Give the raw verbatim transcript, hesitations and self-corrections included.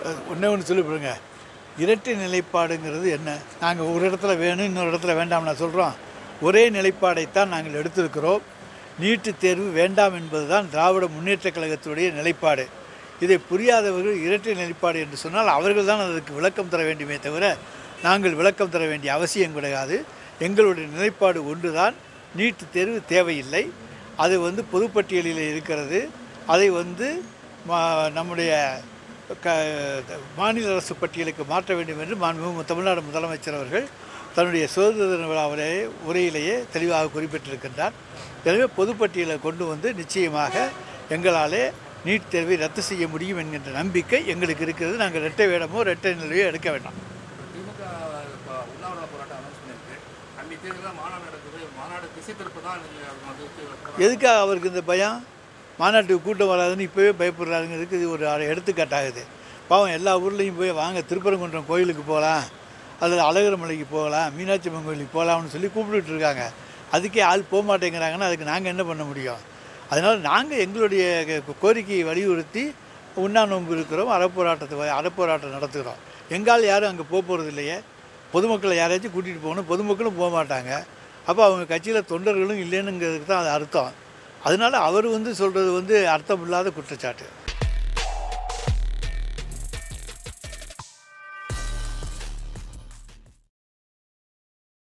ஒன்றே ஒன்று சொல்லி போடுங்க. இரட்டை நிலைப்பாடுங்கிறது என்ன? நாங்கள் ஒரு இடத்துல வேணும், இன்னொரு இடத்துல வேண்டாம் நான் சொல்கிறோம். ஒரே நிலைப்பாடைத்தான் நாங்கள் எடுத்திருக்கிறோம். நீட்டு தேர்வு வேண்டாம் என்பது தான் திராவிட முன்னேற்றக் கழகத்துடைய நிலைப்பாடு. இதை புரியாதவர்கள் இரட்டை நிலைப்பாடு என்று சொன்னால் அவர்கள் தான் அதற்கு விளக்கம் தர வேண்டுமே தவிர நாங்கள் விளக்கம் தர வேண்டிய அவசியம் கிடையாது. எங்களுடைய நிலைப்பாடு ஒன்று தான், நீட்டு தேர்வு தேவையில்லை. அது வந்து பொதுப்பட்டியலில் இருக்கிறது. அதை வந்து நம்முடைய க மாநில அரசு பட்டியலுக்கு மாற்ற வேண்டும் என்று மாண்புமிகு தமிழ்நாடு முதலமைச்சர் அவர்கள் தன்னுடைய சுதந்திர தின விழாவிலே உரையிலேயே தெளிவாக குறிப்பிட்டிருக்கின்றார். எனவே பொதுப்பட்டியலை கொண்டு வந்து நிச்சயமாக எங்களாலே நீட் தேர்வை ரத்து செய்ய முடியும் என்கின்ற நம்பிக்கை எங்களுக்கு இருக்கிறது. நாங்கள் ரெட்டை வேடமோ ரெட்டை நிலையோ எடுக்க வேண்டாம். எதுக்காக அவருக்கு இந்த பயம்? மாநாட்டுக்கு கூட்டம் வராதுன்னு இப்போவே பயப்படுறாருங்கிறதுக்கு இது ஒரு எடுத்துக்காட்டாகுது. பாவம் எல்லா ஊர்லேயும் போய் வாங்க திருப்பரங்குன்றம் கோயிலுக்கு போகலாம், அல்லது அழகர் மலைக்கு போகலாம், மீனாட்சி அம்மன் கோயிலுக்கு போகலாம்னு சொல்லி கூப்பிட்டுட்டு இருக்காங்க. அதுக்கே ஆள் போக மாட்டேங்கிறாங்கன்னா அதுக்கு நாங்கள் என்ன பண்ண முடியும்? அதனால் நாங்கள் எங்களுடைய கோரிக்கையை வலியுறுத்தி உண்ணா நோன்பு இருக்கிறோம், அறப்போராட்டத்தை அறப்போராட்டம் நடத்துகிறோம். எங்கால் யாரும் அங்கே போக போகிறது இல்லையே. பொதுமக்களை யாராச்சும் கூட்டிகிட்டு போகணும், பொதுமக்களும் போக மாட்டாங்க. அப்போ அவங்க கட்சியில் தொண்டர்களும் இல்லைன்னுங்கிறதுக்கு தான் அது அர்த்தம். அதனால் அவர் வந்து சொல்கிறது வந்து அர்த்தம் இல்லாத குற்றச்சாட்டு.